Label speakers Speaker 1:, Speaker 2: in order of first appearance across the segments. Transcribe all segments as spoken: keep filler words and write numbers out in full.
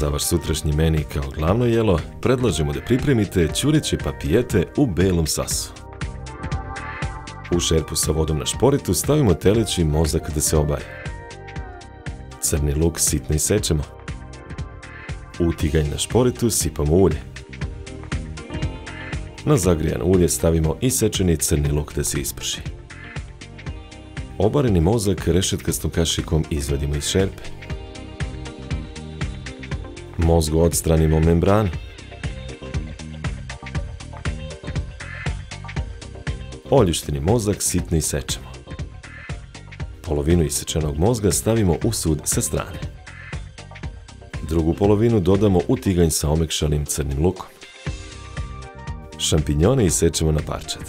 Speaker 1: Za vaš sutrašnji meni kao glavno jelo predlažemo da pripremite ćureće papijete u belom sasu. U šerpu sa vodom na šporetu stavimo teleći mozak da se obari. Crni luk sitno isečemo. U tiganj na šporetu sipamo ulje. Na zagrijano ulje stavimo isečeni crni luk da se isprši. Obareni mozak rešetkastom kašikom izvadimo iz šerpe. Mozgu odstranimo membranu. Oljušteni mozak sitno isečemo. Polovinu isečenog mozga stavimo u sud sa strane. Drugu polovinu dodamo u tiganj sa omekšanim crnim lukom. Šampinjone isečemo na parčad.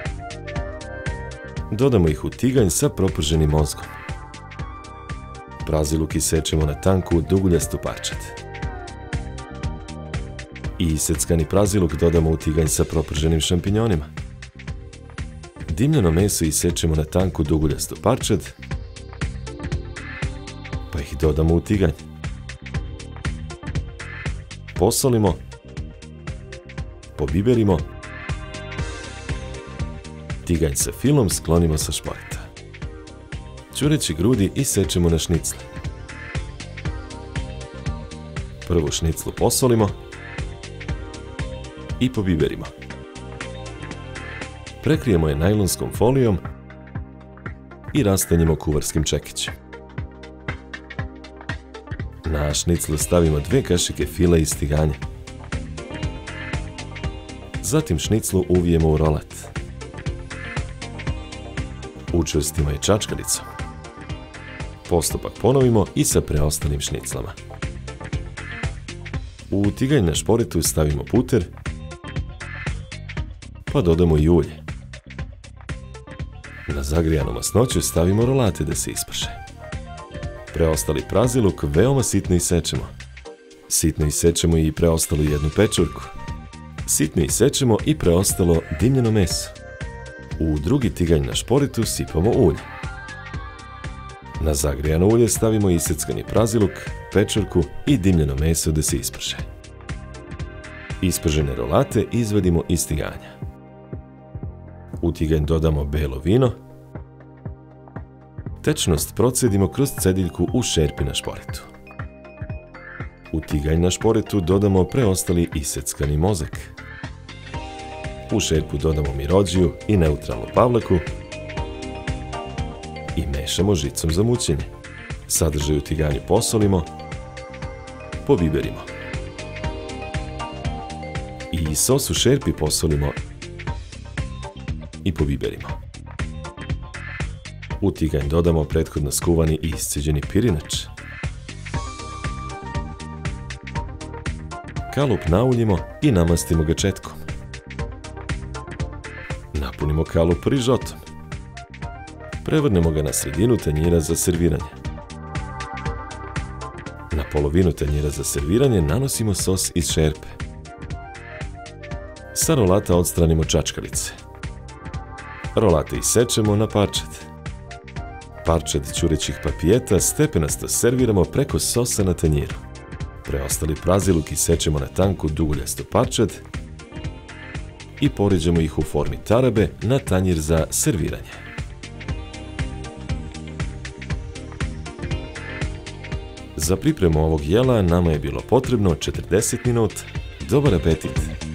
Speaker 1: Dodamo ih u tiganj sa proprženim mozgom. Praziluk isečemo na tanku duguljastu parčad. I iseckani praziluk dodamo u tiganj sa proprženim šampinjonima. Dimljeno meso isečemo na tanku duguljastu parčad, pa ih dodamo u tiganj. Posolimo, pobiberimo, tiganj sa filom sklonimo sa šporeta. Ćureći grudi isečemo na šnicle. Prvu šniclu posolimo i pobiberimo. Prekrijemo je najlonskom folijom i rastanjimo kuvarskim čekićem. Na šniclu stavimo dve kašike fila iz tiganja. Zatim šniclu uvijemo u rolat. Učvrstimo je čačkalicom. Postupak ponovimo i sa preostalim šniclama. U tiganj na šporetu stavimo puter, pa dodamo i ulje. Na zagrijanu masnoću stavimo rolate da se isprše. Preostali praziluk veoma sitno isečemo. Sitno isečemo i preostalu jednu pečurku. Sitno isečemo i preostalo dimljeno meso. U drugi tiganj na šporetu sipamo ulje. Na zagrijano ulje stavimo iseckani praziluk, pečurku i dimljeno meso da se isprše. Ispržene rolate izvadimo iz tiganja. U tiganj dodamo belo vino. Tečnost procedimo kroz cediljku u šerpi na šporetu. U tiganj na šporetu dodamo preostali iseckani mozak. U šerpu dodamo mirođiju i neutralnu pavlaku i mešamo žicom za mućenje. Sadržaj u tiganju posolimo, pobiberimo. I sos u šerpi posolimo i pobiberimo. U tiganj dodamo prethodno skuvani i isceđeni pirinač. Kalup nauljimo i namastimo ga četkom. Napunimo kalup rižotom. Prevrnemo ga na sredinu tanjira za serviranje. Na polovinu tanjira za serviranje nanosimo sos iz šerpe. Sa rolata odstranimo čačkalice. Rolate isečemo na parčad. Parčad ćurećih papijeta stepenasto serviramo preko sosa na tanjiru. Preostali praziluk isečemo na tanku duguljastu parčad i poređamo ih u formi tarabe na tanjir za serviranje. Za pripremu ovog jela nama je bilo potrebno četrdeset minuta. Dobar apetit!